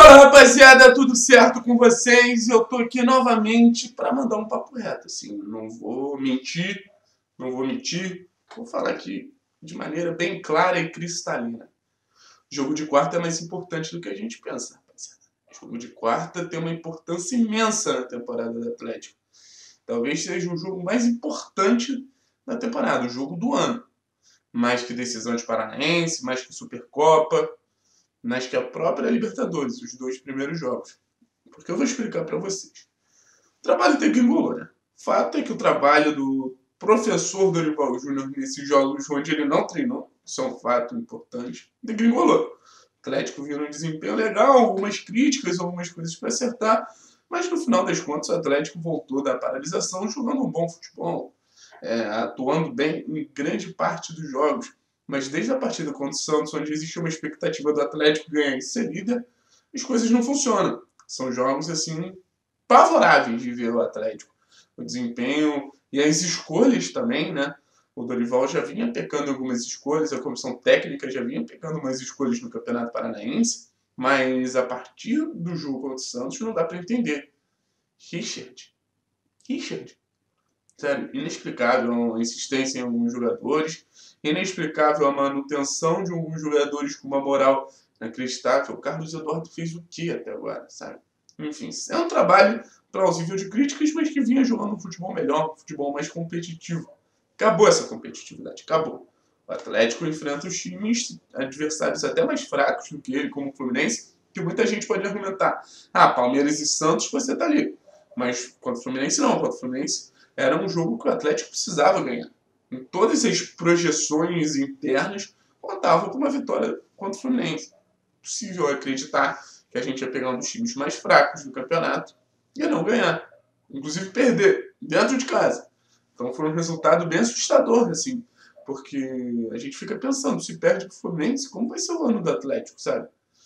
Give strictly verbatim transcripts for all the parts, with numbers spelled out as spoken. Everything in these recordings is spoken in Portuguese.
Fala, rapaziada, tudo certo com vocês? Eu tô aqui novamente para mandar um papo reto, assim, não vou mentir, não vou mentir, vou falar aqui de maneira bem clara e cristalina. Jogo de quarta é mais importante do que a gente pensa, rapaziada. Jogo de quarta tem uma importância imensa na temporada do Atlético. Talvez seja o jogo mais importante da temporada, o jogo do ano. Mais que decisão de Paranaense, mais que Supercopa, mais que a própria Libertadores, os dois primeiros jogos. Porque eu vou explicar para vocês. O trabalho tem que engolir, né? Fato é que o trabalho do professor Dorival Júnior nesses jogos onde ele não treinou, isso é um fato importante, degringolou. O Atlético viu um desempenho legal, algumas críticas, algumas coisas para acertar, mas no final das contas o Atlético voltou da paralisação jogando um bom futebol, é, atuando bem em grande parte dos jogos. Mas desde a partida contra o Santos, onde existe uma expectativa do Atlético ganhar e ser líder, as coisas não funcionam. São jogos, assim, favoráveis de ver o Atlético. O desempenho e as escolhas também, né? O Dorival já vinha pecando algumas escolhas, a comissão técnica já vinha pecando umas escolhas no Campeonato Paranaense, mas a partir do jogo contra o Santos não dá para entender. Richard. Richard. Sério, inexplicável a insistência em alguns jogadores, inexplicável a manutenção de alguns jogadores com uma moral inacreditável. O Carlos Eduardo fez o que até agora, sabe? Enfim, é um trabalho plausível de críticas, mas que vinha jogando um futebol melhor, um futebol mais competitivo. Acabou essa competitividade, acabou. O Atlético enfrenta os times, adversários até mais fracos do que ele, como o Fluminense, que muita gente pode argumentar. Ah, Palmeiras e Santos, você tá ali. Mas contra o Fluminense não, contra o Fluminense era um jogo que o Atlético precisava ganhar. Em todas as projeções internas, contavam com uma vitória contra o Fluminense. Possível acreditar que a gente ia pegar um dos times mais fracos do campeonato e não ganhar. Inclusive perder dentro de casa. Então foi um resultado bem assustador, assim. Porque a gente fica pensando, se perde para o Fluminense, como vai ser o ano do Atlético, sabe?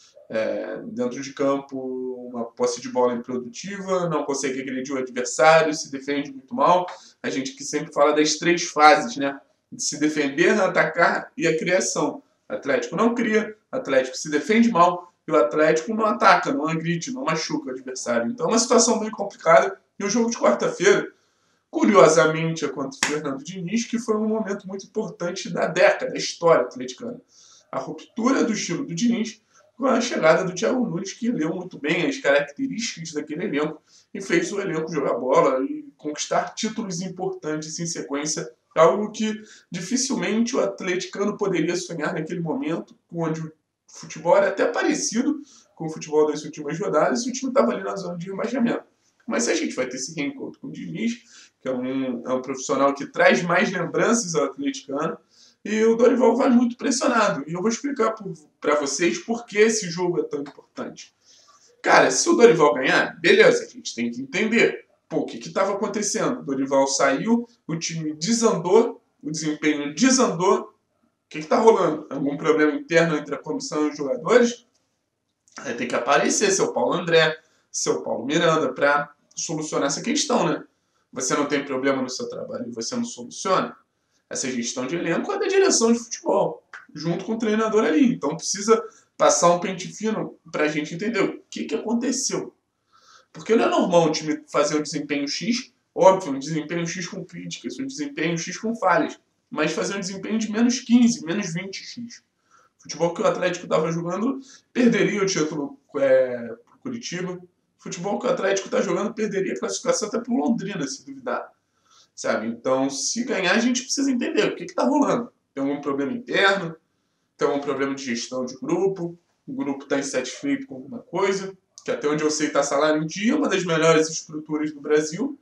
É, dentro de campo, uma posse de bola improdutiva, não consegue agredir o adversário, se defende muito mal. A gente que sempre fala das três fases, né? De se defender, atacar e a criação. O Atlético não cria, o Atlético se defende mal e o Atlético não ataca, não agride, não machuca o adversário. Então é uma situação bem complicada. E o jogo de quarta-feira, curiosamente, é contra o Fernando Diniz, que foi um momento muito importante da década, da história atleticana. A ruptura do estilo do Diniz com a chegada do Thiago Nunes, que leu muito bem as características daquele elenco e fez o elenco jogar bola e conquistar títulos importantes em sequência, algo que dificilmente o atleticano poderia sonhar naquele momento, onde o futebol era até parecido com o futebol das últimas rodadas e o time estava ali na zona de rebaixamento. Mas a gente vai ter esse reencontro com o Diniz, que é um, é um profissional que traz mais lembranças ao atleticano, e o Dorival vai muito pressionado. E eu vou explicar para vocês por que esse jogo é tão importante. Cara, se o Dorival ganhar, beleza, a gente tem que entender. Pô, o que estava acontecendo? O Dorival saiu, o time desandou, o desempenho desandou. O que está rolando? Algum problema interno entre a comissão e os jogadores? Aí tem que aparecer seu Paulo André, seu Paulo Miranda, para solucionar essa questão, né? Você não tem problema no seu trabalho e você não soluciona? Essa gestão de elenco é da direção de futebol, junto com o treinador ali. Então precisa passar um pente fino para a gente entender o que, que aconteceu. Porque não é normal um time fazer um desempenho X, óbvio, um desempenho X com críticas, um desempenho X com falhas, mas fazer um desempenho de menos quinze, menos vinte X. O futebol que o Atlético estava jogando perderia o título é, para o Curitiba. O futebol que o Atlético está jogando perderia a classificação até para o Londrina, se duvidar. Sabe? Então, se ganhar, a gente precisa entender o que está rolando. Tem algum problema interno? Tem algum problema de gestão de grupo? O grupo está insatisfeito com alguma coisa? Que até onde eu sei está salário em dia, uma das melhores estruturas do Brasil.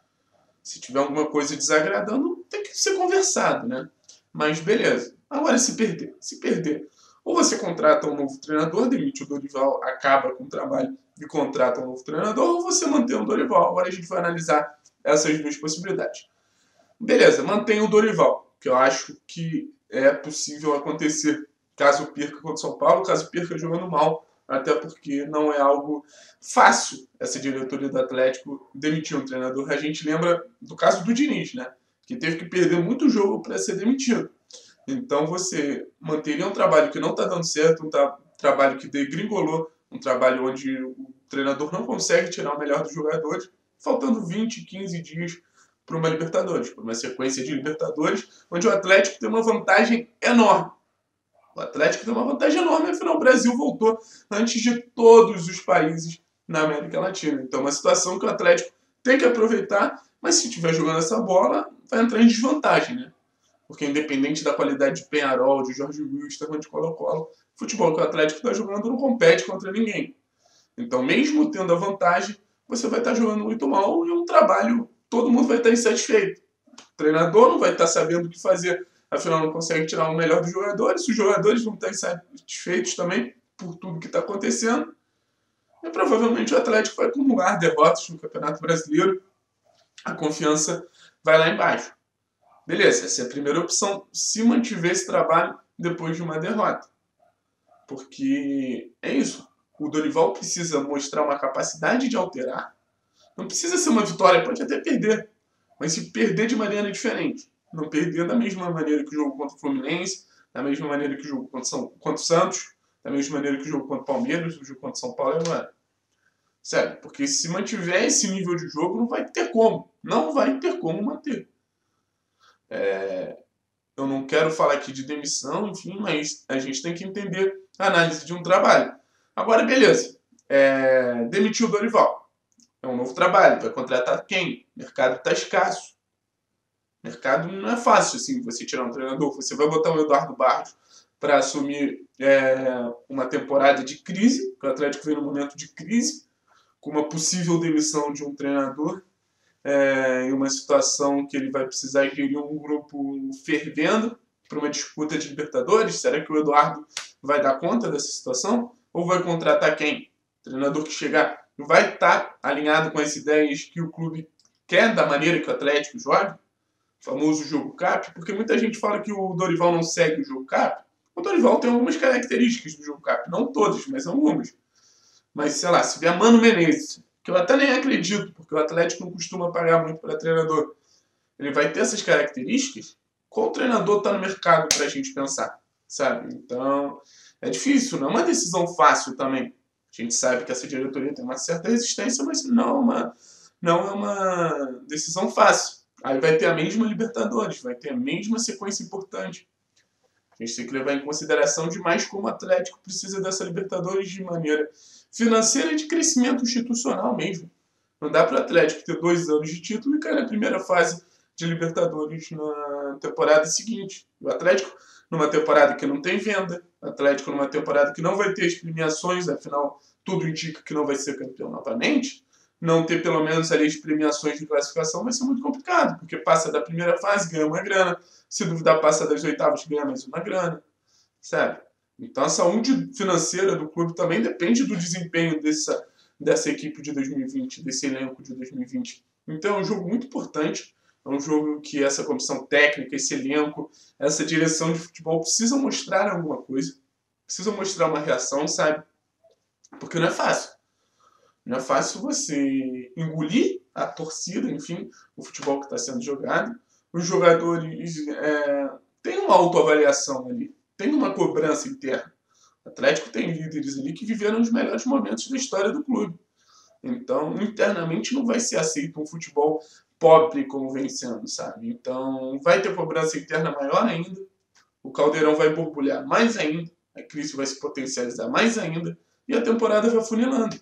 Se tiver alguma coisa desagradando, tem que ser conversado, né? Mas beleza. Agora, se perder, se perder, ou você contrata um novo treinador, demite o Dorival, acaba com o trabalho e contrata um novo treinador, ou você mantém o Dorival. Agora a gente vai analisar essas duas possibilidades. Beleza, mantém o Dorival, que eu acho que é possível acontecer caso perca contra o São Paulo, caso perca jogando mal, até porque não é algo fácil essa diretoria do Atlético demitir um treinador. A gente lembra do caso do Diniz, né? Que teve que perder muito jogo para ser demitido. Então você manteria um trabalho que não está dando certo, um tra- trabalho que degringolou Um trabalho onde o treinador não consegue tirar o melhor dos jogadores, faltando vinte, quinze dias para uma Libertadores, para uma sequência de Libertadores, onde o Atlético tem uma vantagem enorme. O Atlético tem uma vantagem enorme, afinal o Brasil voltou antes de todos os países na América Latina. Então é uma situação que o Atlético tem que aproveitar, mas se estiver jogando essa bola, vai entrar em desvantagem, né? Porque independente da qualidade de Peñarol, de Jorge Wilstermann, de Colo-Colo, o futebol que o Atlético está jogando não compete contra ninguém. Então, mesmo tendo a vantagem, você vai estar jogando muito mal e um trabalho, todo mundo vai estar insatisfeito. O treinador não vai estar sabendo o que fazer, afinal não consegue tirar o melhor dos jogadores, os jogadores vão estar insatisfeitos também por tudo que está acontecendo. E provavelmente o Atlético vai acumular derrotas no Campeonato Brasileiro, a confiança vai lá embaixo. Beleza, essa é a primeira opção, se mantiver esse trabalho depois de uma derrota. Porque é isso, o Dorival precisa mostrar uma capacidade de alterar. Não precisa ser uma vitória, pode até perder, mas se perder de maneira diferente. Não perder da mesma maneira que o jogo contra o Fluminense, da mesma maneira que o jogo contra, São, contra o Santos, da mesma maneira que o jogo contra o Palmeiras, o jogo contra o São Paulo agora. Sério, porque se mantiver esse nível de jogo, não vai ter como. Não vai ter como manter. É, eu não quero falar aqui de demissão, enfim, mas a gente tem que entender a análise de um trabalho. Agora, beleza. É, demitiu o Dorival. É um novo trabalho. Vai contratar quem? O mercado está escasso. O mercado não é fácil assim, você tirar um treinador. Você vai botar o Eduardo Barros para assumir é, uma temporada de crise, porque o Atlético vem num momento de crise, com uma possível demissão de um treinador, é, em uma situação que ele vai precisar gerir um grupo fervendo para uma disputa de Libertadores. Será que o Eduardo vai dar conta dessa situação? Ou vai contratar quem? O treinador que chegar vai estar alinhado com as ideias que o clube quer, da maneira que o Atlético joga? O famoso jogo cap, porque muita gente fala que o Dorival não segue o jogo cap. O Dorival tem algumas características do jogo cap, não todas, mas algumas. Mas, sei lá, se vier Mano Menezes, que eu até nem acredito, porque o Atlético não costuma pagar muito para treinador, ele vai ter essas características? Qual treinador está no mercado para a gente pensar, sabe? Então, é difícil, não é uma decisão fácil também. A gente sabe que essa diretoria tem uma certa resistência, mas não é uma, não é uma decisão fácil. Aí vai ter a mesma Libertadores, vai ter a mesma sequência importante. A gente tem que levar em consideração demais como o Atlético precisa dessa Libertadores de maneira financeira e de crescimento institucional mesmo. Não dá para o Atlético ter dois anos de título e cair na primeira fase de Libertadores na temporada seguinte. O Atlético numa temporada que não tem venda, o Atlético numa temporada que não vai ter as premiações, afinal tudo indica que não vai ser campeão novamente. Não ter pelo menos ali as premiações de classificação vai ser muito complicado, porque passa da primeira fase, ganha uma grana, se duvidar passa das oitavas, ganha mais uma grana, sabe? Então a saúde financeira do clube também depende do desempenho dessa, dessa equipe de dois mil e vinte, desse elenco de dois mil e vinte. Então é um jogo muito importante, é um jogo que essa comissão técnica, esse elenco, essa direção de futebol precisam mostrar alguma coisa, precisam mostrar uma reação, sabe? Porque não é fácil. Não é fácil você engolir a torcida, enfim, o futebol que está sendo jogado. Os jogadores é, têm uma autoavaliação ali, tem uma cobrança interna. O Atlético tem líderes ali que viveram os melhores momentos da história do clube. Então, internamente, não vai ser aceito um futebol pobre como vem sendo, sabe? Então, vai ter cobrança interna maior ainda, o caldeirão vai borbulhar mais ainda, a crise vai se potencializar mais ainda, e a temporada vai funilando.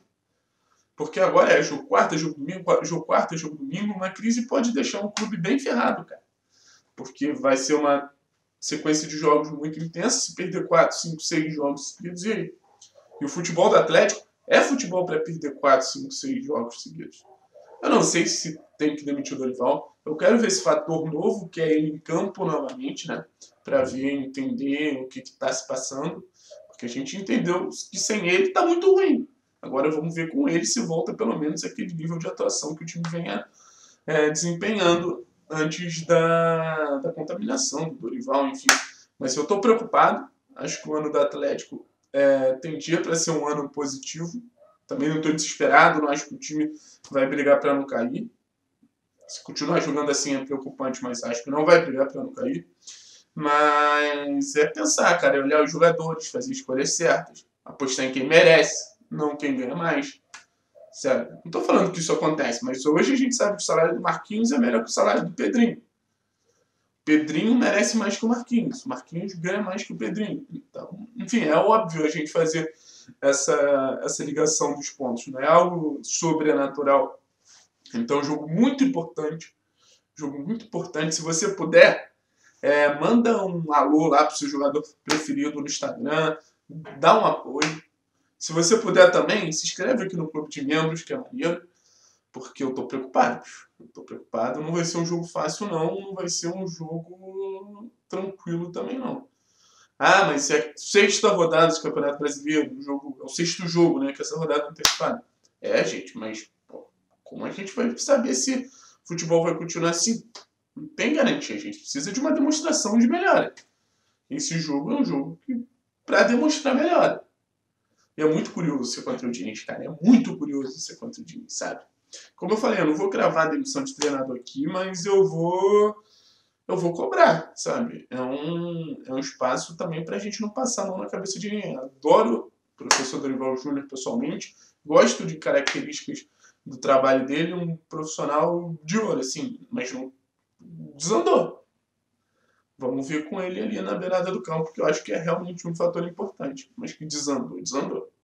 Porque agora é jogo quarta, jogo domingo, jogo quarta, jogo domingo, uma crise pode deixar um clube bem ferrado, cara. Porque vai ser uma sequência de jogos muito intensa, se perder quatro, cinco, seis jogos seguidos, e aí? E o futebol do Atlético é futebol para perder quatro, cinco, seis jogos seguidos. Eu não sei se tem que demitir o Dorival. Eu quero ver esse fator novo, que é ele em campo novamente, né? Para ver, entender o que está se passando. Porque a gente entendeu que sem ele está muito ruim. Agora vamos ver com ele se volta pelo menos aquele nível de atuação que o time venha é, desempenhando antes da, da contaminação do Dorival, enfim. Mas eu estou preocupado. Acho que o ano do Atlético é, tem dia para ser um ano positivo. Também não estou desesperado, não acho que o time vai brigar para não cair. Se continuar jogando assim é preocupante, mas acho que não vai brigar para não cair. Mas é pensar, cara, é olhar os jogadores, fazer escolhas certas, apostar em quem merece. não quem ganha mais. Sério, não tô falando que isso acontece, mas hoje a gente sabe que o salário do Marquinhos é melhor que o salário do Pedrinho. Pedrinho merece mais que o Marquinhos. O Marquinhos ganha mais que o Pedrinho. Então, enfim, é óbvio a gente fazer essa, essa ligação dos pontos. Não é algo sobrenatural. Então, é um jogo muito importante. Jogo muito importante. Se você puder, é, manda um alô lá pro seu jogador preferido no Instagram. Dá um apoio. Se você puder também, se inscreve aqui no Clube de Membros, que é maneiro. Porque eu tô preocupado. Eu tô preocupado. Não vai ser um jogo fácil, não. Não vai ser um jogo tranquilo também, não. Ah, mas é sexta rodada do Campeonato Brasileiro. O jogo, é o sexto jogo, né? Que essa rodada antecipada. É, gente, mas pô, como é que a gente vai saber se o futebol vai continuar assim? Não tem garantia. A gente precisa de uma demonstração de melhora. Esse jogo é um jogo que, pra demonstrar melhora. E é muito curioso ser contra o Diniz, cara. É muito curioso ser contra o Diniz, sabe? Como eu falei, eu não vou cravar a demissão de treinador aqui, mas eu vou eu vou cobrar, sabe? É um, é um espaço também pra gente não passar a mão na cabeça de ninguém. Adoro o professor Dorival Júnior pessoalmente, gosto de características do trabalho dele, um profissional de ouro, assim, mas não desandou. Vamos ver com ele ali na beirada do campo, que eu acho que é realmente um fator importante, mas que desandou, desandou.